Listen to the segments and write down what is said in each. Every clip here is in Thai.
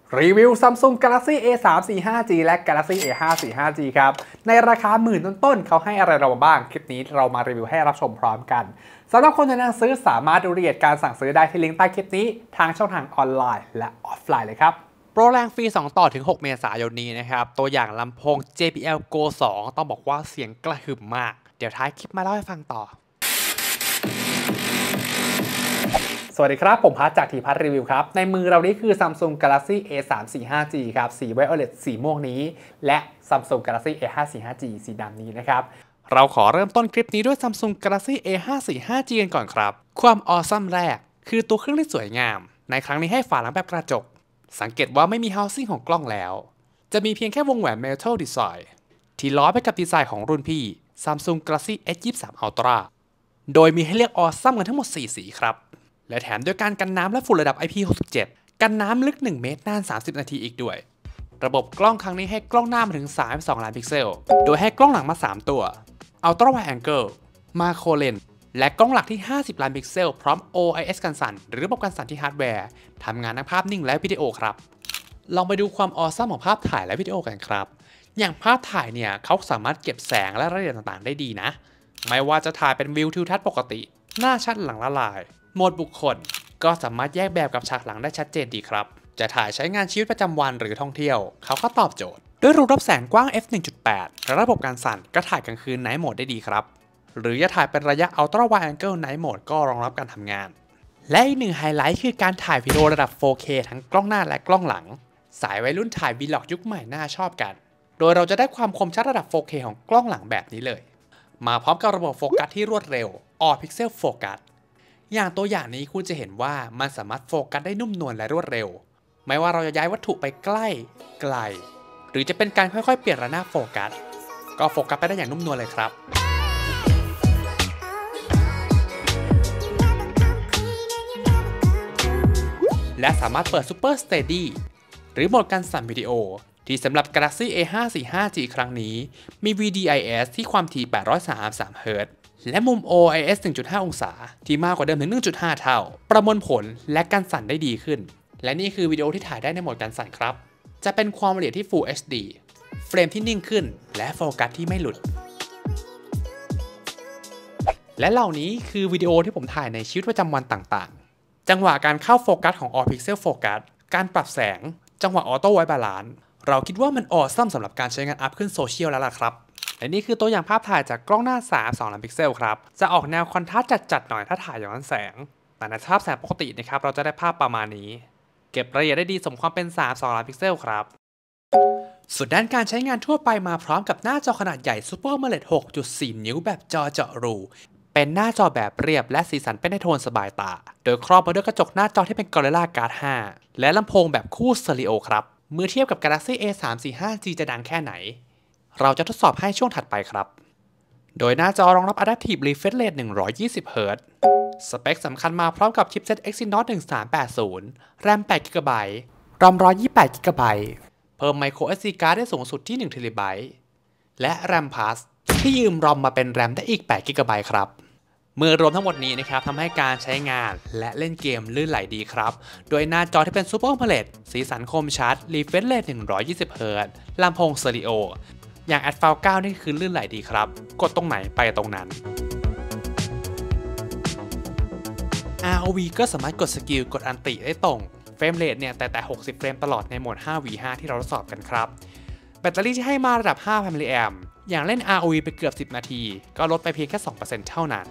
รีวิว Samsung Galaxy A345G และ Galaxy A545G ครับในราคาหมื่นต้นๆเขาให้อะไรเราบ้างคลิปนี้เรามารีวิวให้รับชมพร้อมกันสำหรับคนที่กำลังซื้อสามารถดูรายละเอียดการสั่งซื้อได้ที่ลิงก์ใต้คลิปนี้ทางช่องทางออนไลน์และออฟไลน์เลยครับโปรแรงฟรี2ต่อถึง6เมษายนนี้นะครับตัวอย่างลำโพง JBL Go 2ต้องบอกว่าเสียงกระหึ่มมากเดี๋ยวท้ายคลิปมาเล่าให้ฟังต่อสวัสดีครับผมพัทจากทีพัทรีวิวครับในมือเรานี้คือ Samsung Galaxy A345G ครับสีไวโอเลตสีม่วงนี้และ Samsung Galaxy A545G สีดำนี้นะครับเราขอเริ่มต้นคลิปนี้ด้วย Samsung Galaxy A545G กันก่อนครับความออซัมแรกคือตัวเครื่องที่สวยงามในครั้งนี้ให้ฝาหลังแบบกระจกสังเกตว่าไม่มี housing ของกล้องแล้วจะมีเพียงแค่วงแหวน Metal Design ที่ล้อไปกับดีไซน์ของรุ่นพี่ Samsung Galaxy S23 Ultra โดยมีให้เลือกออซัมกันทั้งหมด4สีครับและแถมด้วยการกันน้ำและฝุ่นระดับ IP67 กันน้ำลึก1เมตรนาน30นาทีอีกด้วยระบบกล้องครั้งนี้ให้กล้องหน้ามาถึง32ล้านพิกเซลโดยให้กล้องหลังมา3ตัว Ultra Wide Angle Macro Lens และกล้องหลักที่50ล้านพิกเซลพร้อม OIS กันสั่นหรือระบบกันสั่นที่ฮาร์ดแวร์ทำงานทั้งภาพนิ่งและวิดีโอครับลองไปดูความออซัมของภาพถ่ายและวิดีโอกันครับอย่างภาพถ่ายเนี่ยเขาสามารถเก็บแสงและรายละเอียดต่างๆได้ดีนะไม่ว่าจะถ่ายเป็นวิวทิวทัศน์ปกติหน้าชัดหลังละลายโหมดบุคคลก็สามารถแยกแบบกับฉากหลังได้ชัดเจนดีครับจะถ่ายใช้งานชีวิตประจำวันหรือท่องเที่ยวเขาก็ตอบโจทย์ด้วยรูรับแสงกว้าง f1.8 และระบบการสั่นก็ถ่ายกลางคืน Night Mode ได้ดีครับหรือจะถ่ายเป็นระยะ Ultra Wide Angle Night Mode ก็รองรับการทำงานและอีกหนึ่งไฮไลท์คือการถ่ายวิดีโอระดับ 4K ทั้งกล้องหน้าและกล้องหลังสายวัยรุ่นถ่าย Vlog ยุคใหม่น่าชอบกันโดยเราจะได้ความคมชัดระดับ 4K ของกล้องหลังแบบนี้เลยมาพร้อมกับระบบโฟกัสที่รวดเร็ว All Pixel Focusอย่างตัวอย่างนี้คุณจะเห็นว่ามันสามารถโฟกัสได้นุ่มนวลและรวดเร็วไม่ว่าเราจะย้ายวัตถุไปใกล้ไกลหรือจะเป็นการค่อยๆเปลี่ยนระนาบโฟกัสก็โฟกัสไปได้อย่างนุ่มนวลเลยครับและสามารถเปิด Super Steady หรือโหมดการสั่นวิดีโอที่สำหรับ Galaxy A545G ครั้งนี้มี VDIS ที่ความถี่833 Hzและมุม OIS 1.5 องศาที่มากกว่าเดิมถึง 1.5 เท่าประมวลผลและการสั่นได้ดีขึ้นและนี่คือวิดีโอที่ถ่ายได้ในโหมดการสั่นครับจะเป็นความละเอียดที่ Full HD เฟรมที่นิ่งขึ้นและโฟกัสที่ไม่หลุดและเหล่านี้คือวิดีโอที่ผมถ่ายในชีวิตประจำวันต่างๆจังหวะการเข้าโฟกัสของ All Pixel Focus การปรับแสงจังหวะ Auto White Balance เราคิดว่ามันออซัมสำหรับการใช้งานอัพขึ้นโซเชียลแล้วล่ะครับและนี่คือตัวอย่างภาพถ่ายจากกล้องหน้า32ล้านพิกเซลครับจะออกแนวคอนทราสต์จัดๆหน่อยถ้าถ่ายย้อนแสงแต่ในภาพแสงปกตินะครับเราจะได้ภาพประมาณนี้เก็บรายละเอียดได้ดีสมความเป็น32ล้านพิกเซลครับส่วนด้านการใช้งานทั่วไปมาพร้อมกับหน้าจอขนาดใหญ่ Super AMOLED 6.4 นิ้วแบบจอเจาะรูเป็นหน้าจอแบบเรียบและสีสันเป็นในโทนสบายตาโดยครอบมาด้วยกระจกหน้าจอที่เป็น Gorilla Glass 5และลำโพงแบบคู่สเตอริโอครับเมื่อเทียบกับ Galaxy A345G จะดังแค่ไหนเราจะทดสอบให้ช่วงถัดไปครับโดยหน้าจอรองรับ Adaptive Refresh Rate 120 Hz สเปคสำคัญมาพร้อมกับชิปเซ็ต Exynos 1380 RAM 8GB ROM 128GB เพิ่ม Micro SD Card ได้สูงสุดที่ 1TB และ RAM Plus ที่ยืม ROM มาเป็น RAM ได้อีก 8GB ครับเมื่อรวมทั้งหมดนี้นะครับทำให้การใช้งานและเล่นเกมลื่นไหลดีครับโดยหน้าจอที่เป็น Super AMOLED สีสันคมชัด Refresh Rate 120 Hz ลำโพงสเตอริโออย่าง Adval 9 นี่คือลื่นไหลดีครับกดตรงไหนไปตรงนั้น ROV ก็สามารถกดสกิลกดอันติได้ตรงเฟรมเรทเนี่ยแต่60เฟรมตลอดในโหมด 5v5 ที่เราทดสอบกันครับแบตเตอรี่ที่ให้มาระดับ 5,000 มิลลิแอมป์อย่างเล่น ROV ไปเกือบ10นาทีก็ลดไปเพียงแค่ 2% เท่านั้น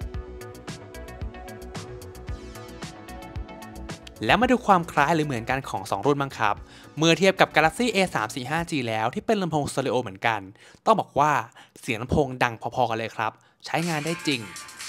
แล้วมาดูความคล้ายหรือเหมือนกันของ2รุ่นบ้างครับเมื่อเทียบกับ Galaxy A345G แล้วที่เป็นลำโพงสเตอริโอเหมือนกันต้องบอกว่าเสียงลำโพงดังพอๆกันเลยครับใช้งานได้จริง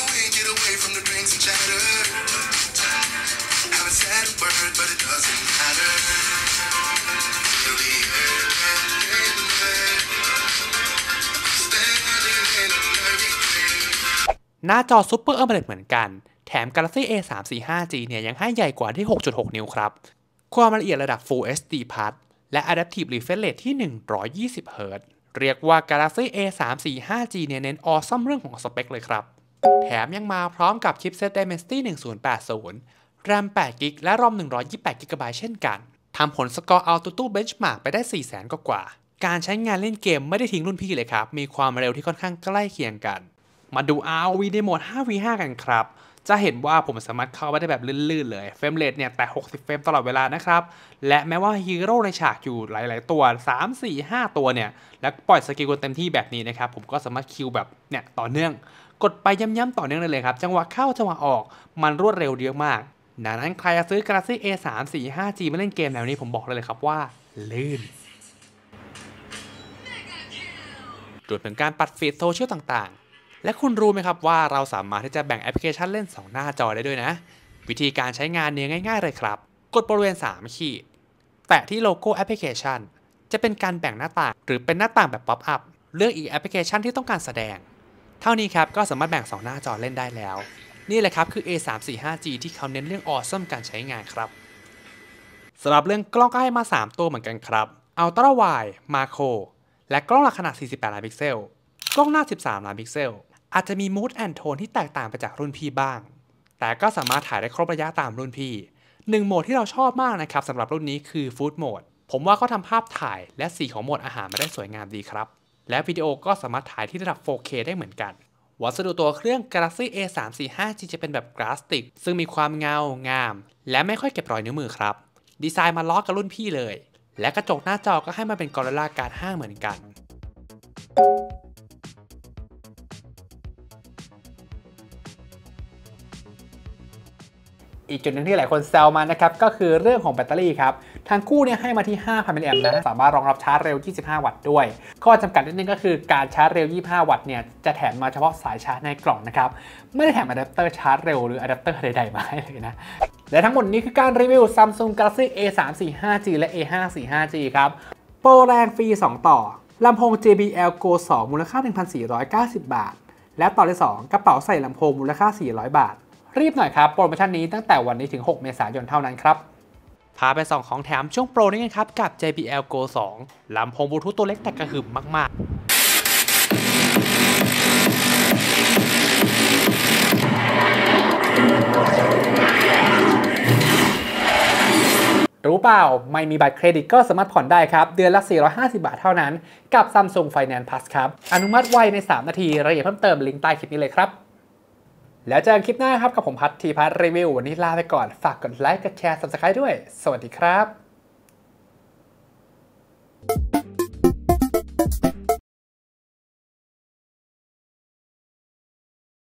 หน้าจอ Super AMOLED เหมือนกันแถม Galaxy A345G เนี่ยยังให้ใหญ่กว่าที่ 6.6 นิ้วครับความละเอียดระดับ Full HD Plus และ Adaptive Refresh Rate ที่ 120 Hz เรียกว่า Galaxy A345G เนี่ยเน้นออซัมเรื่องของสเปคเลยครับแถมยังมาพร้อมกับชิปเซ็ต Dimensity 1080 RAM 8GB และ ROM 128GB เช่นกันทำผลสกอร์เอาตู้เบนช์มาร์กไปได้ 400,000 กว่าการใช้งานเล่นเกมไม่ได้ทิ้งรุ่นพี่เลยครับมีความเร็วที่ค่อนข้างใกล้เคียงกันมาดู ROV ในโหมด 5v5 กันครับจะเห็นว่าผมสามารถเข้าไปได้แบบลื่นๆเลยเฟรมเรทเนี่ยแต่60เฟรมตลอดเวลานะครับและแม้ว่าฮีโร่ในฉากอยู่หลายๆตัว3 4 5ตัวเนี่ยแล้วปล่อยสกิลกันเต็มที่แบบนี้นะครับผมก็สามารถคิวแบบเนี่ยต่อเนื่องกดไปย้ำๆต่อเนื่องเลยครับจังหวะเข้าจังหวะออกมันรวดเร็วเยอะมากดังนั้นใครจะซื้อ Galaxy A345G มาเล่นเกมแนวนี้ผมบอกเลยครับว่าลื่นรวมถึงการปัดฟีดโซเชียลต่างๆและคุณรู้ไหมครับว่าเราสามารถที่จะแบ่งแอปพลิเคชันเล่น2หน้าจอได้ด้วยนะวิธีการใช้งานเนี่ยง่ายๆเลยครับกดบริเวณ3ขีดแตะที่โลโก้แอปพลิเคชันจะเป็นการแบ่งหน้าต่างหรือเป็นหน้าต่างแบบป๊อปอัพเลือกอีกแอปพลิเคชันที่ต้องการแสดงเท่านี้ครับก็สามารถแบ่ง2หน้าจอเล่นได้แล้วนี่แหละครับคือ A345G ที่เขาเน้นเรื่อง Awesome การใช้งานครับสำหรับเรื่องกล้องก็ให้มา3ตัวเหมือนกันครับ Ultra Wide Macro และกล้องหลักขนาด48ล้านพิกเซลกล้องหน้า13ล้านพิกเซลอาจจะมี Mood and Tone ที่แตกต่างไปจากรุ่นพี่บ้างแต่ก็สามารถถ่ายได้ครบระยะตามรุ่นพี่1โหมดที่เราชอบมากนะครับสำหรับรุ่นนี้คือ Food Mode ผมว่าเขาทำภาพถ่ายและสีของโหมดอาหารมาได้สวยงามดีครับและวิดีโอก็สามารถถ่ายที่ระดับ 4K ได้เหมือนกันวัสดุตัวเครื่อง Galaxy A345G จะเป็นแบบพลาสติกซึ่งมีความเงางามและไม่ค่อยเก็บรอยนิ้วมือครับดีไซน์มาล้อกับรุ่นพี่เลยและกระจกหน้าจอก็ให้มาเป็น Gorilla Glass 5เหมือนกันอีกจุดหนึ่งที่หลายคนแซวมานะครับก็คือเรื่องของแบตเตอรี่ครับทางคู่เนี่ยให้มาที่ 5,000 มิลลิแอมป์นะสามารถรองรับชาร์จเร็ว 25 วัตต์ด้วยข้อจำกัดนิดนึงก็คือการชาร์จเร็ว 25 วัตต์เนี่ยจะแถมมาเฉพาะสายชาร์จในกล่องนะครับไม่ได้แถมอะแดปเตอร์ชาร์จเร็วหรืออะแดปเตอร์ใดๆมาให้เลยนะและทั้งหมดนี้คือการรีวิว Samsung Galaxy A345G และ A545G ครับโปรแรงฟรี2ต่อลำโพง JBL Go 2มูลค่า 1,490 บาทและต่อที่2กระเป๋าใส่ลำโพงมูลค่า 400 บาทรีบหน่อยครับโปรโมชั่นนี้ตั้งแต่วันนี้ถึง 6 เมษายนเท่านั้นครับพาไปส่องของแถมช่วงโปรนี้กันครับกับ JBL Go 2 ลำโพงบลูทูธตัวเล็กแต่กระหึ่มมากๆรู้เปล่าไม่มีบัตรเครดิตก็สามารถผ่อนได้ครับเดือนละ 450 บาทเท่านั้นกับ Samsung Finance Plus ครับอนุมัติไวใน 3 นาทีรายละเอียดเพิ่มเติมลิงก์ใต้คลิปนี้เลยครับแล้วเจอกันคลิปหน้าครับกับผมพัทธีพัทรีวิววันนี้ลาไปก่อนฝากกดไลค์กดแชร์ Subscribe ด้วยสวัสดีครับ